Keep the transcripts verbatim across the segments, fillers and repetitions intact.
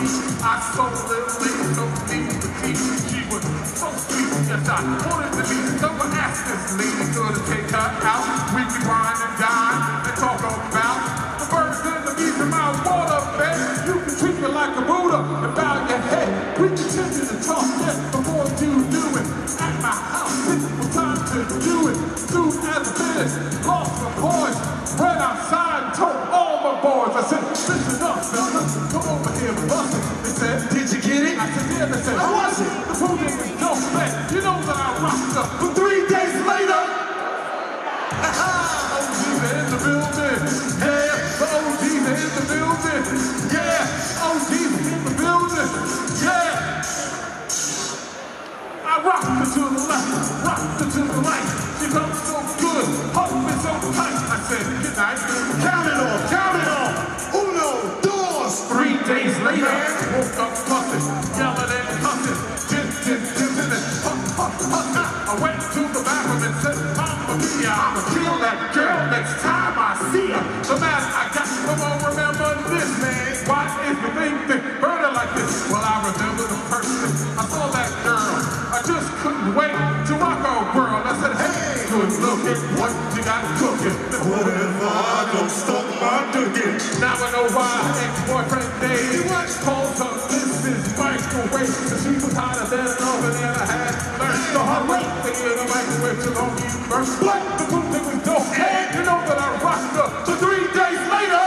me. I saw little lady so deep to deep. She was so sweet, yes I wanted to be. Someone asked this lady could I take her out. We could wine and dine and talk about the birds and the bees in my water bed. You can treat me like a Buddha and bow your head. We continue to talk, yes, before you do it. At my house, it's no time to do it. Soon as a finish, lost my voice. Ran outside and told all my boys. I said, listen up, fellas, come over here and bust it. They said, did you get it? I said, yeah. They said, how was it? The food is no back. You know that I rocked up. But three days later, O Gs are in the building. Yeah, the O Gs are in the building. Yeah, O Gs are in the building. Yeah. I rocked her to the left, rocked her to the right. She felt so good, hugged me so tight. I said, good night. Count it off, count it off. Uno, dos. Three days later, woke up fussing, yelling and cussing. Jin, jin, jin, jin, and huff, huff, huff. I went to the bathroom and said, Mamma Mia, I'ma kill that girl next time I see her. The man I got, come on, remember this, man. Why is the thing that burn her like this? Well, I remember the first thing I saw that girl. I just couldn't wait to rock our world. I said, hey, good looking, what you got cooking? What if I don't stop my cooking? Now I know why ex-boyfriend Dave calls her Missus Microwave. Cause she was hotter than an oven and I had learned the hard way. They in a microwave till don't eat first. But the good thing was dope. And you know that I rocked her. So three days later,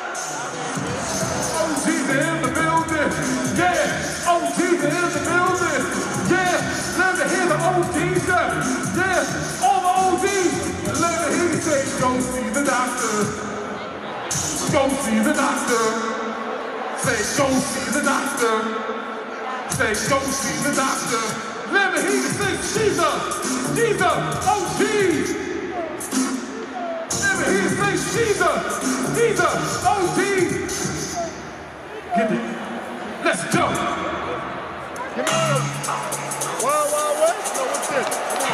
O Gs are in the building. Yeah, O Gs are in the building. Yeah, let me hear the O Gs. Yeah, all the O Gs. Let me hear you say, go see the doctor. Go see the doctor. Say, go see the doctor. Say, go see the doctor. Let me hear you say, Jesus, Jesus, O Gs. Let me hear you say, Jesus, Jesus, O Gs. Get it. Let's go. Come on. Wild, wild west? No, what's this?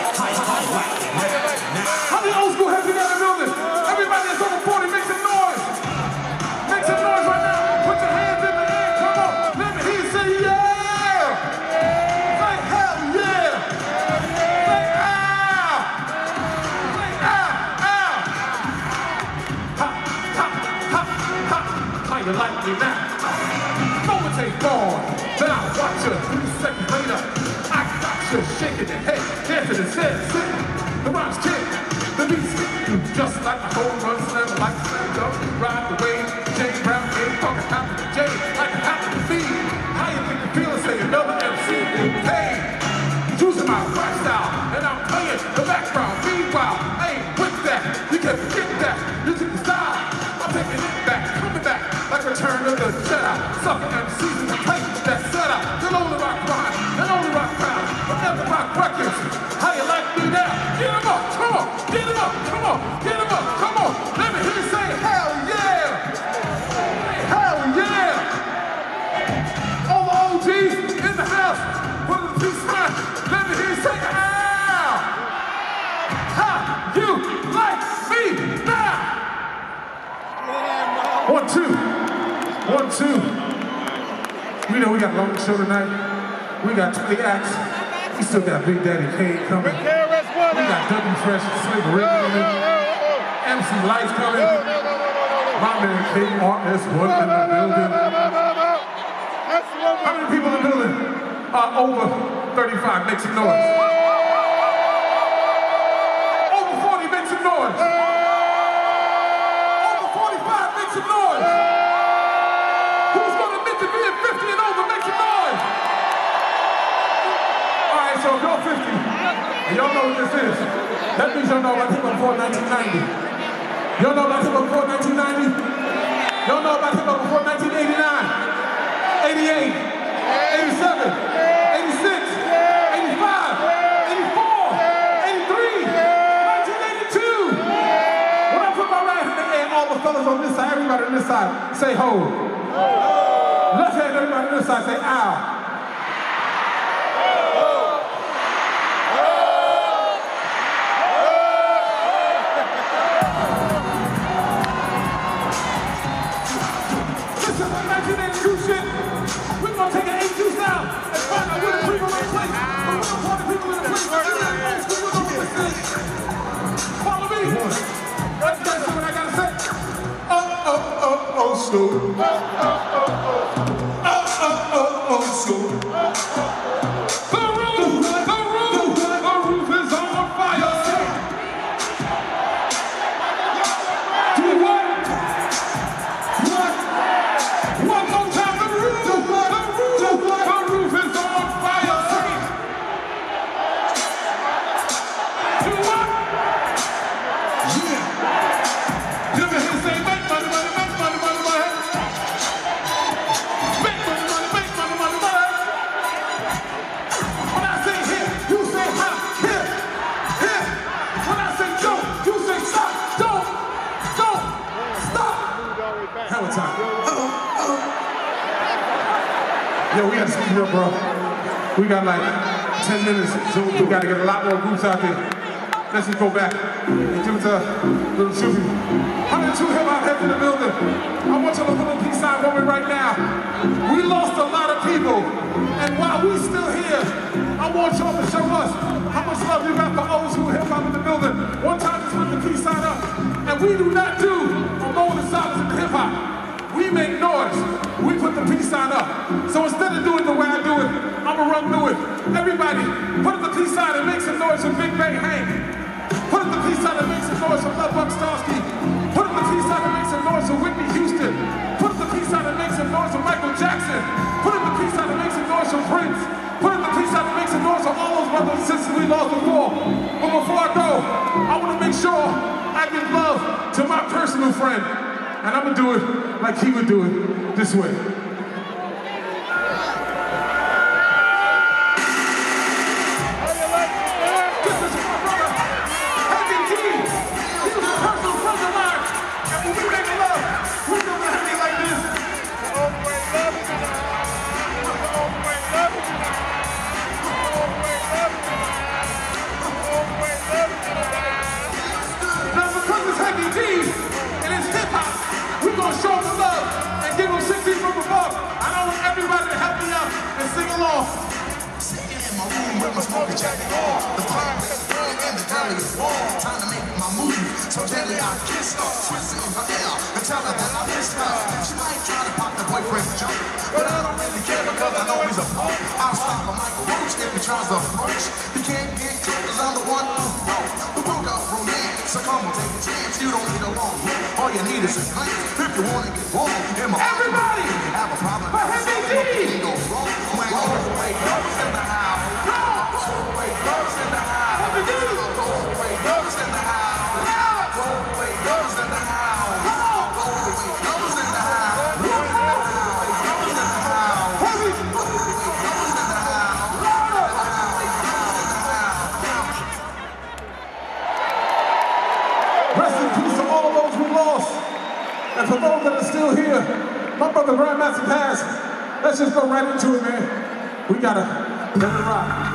How many old school heads we got in the building? Everybody that's over forty, make some noise. Make some noise right now. Put your hands in the air. Come on. Let me hear you say yeah. Say hell yeah. Say ow. Say ow, ow. Ha, ha, ha, ha. How you like me now? Moment ain't gone. Then I watch you three seconds later. I got you shaking your head, dancing and said, sit. The rhymes kick, the beats hit. Just like my home run slam, like a slam dunk, ride the wave. James Brown ain't talking happen to Jay, like it happened to me. How you think you feel? Say another M C in pain. Using my rap style, and I'm playing the background. Meanwhile, I ain't with that. You can forget that. You took the style. I'm taking it back, coming back like Return of the Jedi. Sucker M Cs in the place that set up. Then only rock rhyme, then only rock crowd, but never rock records. How you like me now? Get him up, come on, get him up, come on, get him up, come on. Let me hear you say hell yeah, hell yeah. All the O Gs in the house, put the peace sign. Let me hear you say ow. How you like me now? One, two, one, two. We know we got a long show tonight. We got twenty acts. We still got Big Daddy Kane coming. We got W Fresh, Slave Original, M C Lights coming. My man King Art S one in the building. How many people in the building are over thirty-five? Make some noise. Over forty, make some noise. Over forty-five, make some noise. Who's gonna admit to being fifty and over? Make some noise. So if y'all fifty, and y'all know what this is, that means y'all know about hip hop before nineteen ninety. Y'all know about hip hop before nineteen ninety? Y'all know about hip hop before nineteen eighty-nine, eighty-eight, eighty-seven, eighty-six, eighty-five, eighty-four, eighty-three, nineteen eighty-two. When I put my right hand in the air, all the fellas on this side, everybody on this side, say ho. Left hand, everybody on this side, say ow. nineteen eighty-two shit. gonna take an eight two sound and find out where the people in place. We're gonna find the people in the place. We're gonna old school rhythm with this. Follow me. That's that's what I gotta say. Oh, oh, oh, old school. Oh, oh, oh, oh. Oh, oh, oh, old school. The roof, the roof, the roof is on fire. Do what? What? One more time, the roof, the roof, the roof is on fire. Do what? Yeah. Let me hear you say, make money, money, make money, money, money. Make money, money, make money, money, money. When I say hit, you say hop, hit, hit. When I say jump, you say stop, don't, don't, stop. Hell of time. Uh-oh, uh-oh. Yo, we gotta speed up, bro. We got like ten minutes, so we gotta get a lot more groups out there. Let's just go back and give it to little Susie. one oh two hip hop heads in the building. I want you to put a peace sign for me right now. We lost a lot of people, and while we still here, I want y'all to show us how much love you got for old school hip hop in the building. One time, just put the peace sign up, and we do not do a moment of silence in hip hop. We make noise. We put the peace sign up. So instead of doing it the way I do it, I'ma run through it. Everybody, put up the peace sign and make some noise for Big Bang Hank. Put up the peace sign and make some noise for Love Buck Starsky. Put up the peace sign and make some noise for Whitney Houston. Put up the peace sign and make some noise for Michael Jackson. Put up the peace sign and make some noise for Prince. Put up the peace sign and make some noise for all those brothers and sisters we lost before. But before I go, I want to make sure I give love to my personal friend. And I'm gonna do it like he would do it, this way. Show them love and give them sixteen from above. I don't want everybody to help me out and sing along. Sitting in my room with my smoking jacket on. The fire is burning and the belly is warm. Time to make my move. So gently I kiss her, twisting in her ear and tell her that I miss her. She might try to pop the boyfriend's jump, but I don't really care because I know he's a punk. I'll stop a Michael Roach if he tries to approach. He can't get close because I'm the one who broke. The broke up romance. So come on, take a chance. You don't need a long road. All you need is a glance. If you want to get warm, in my everybody have a problem. But Heavy D goes wrong. When all the way goes in the house. All the way goes in the house. Heavy D. All the way goes in the house. All the way goes in the house. All the way goes in the house. All the way goes in the house. Heavy. All the way goes in the house. Rest in peace to all those we lost. And for those that are still here, my brother Grandmaster Pass, let's just go right into it, man. We gotta let it rock.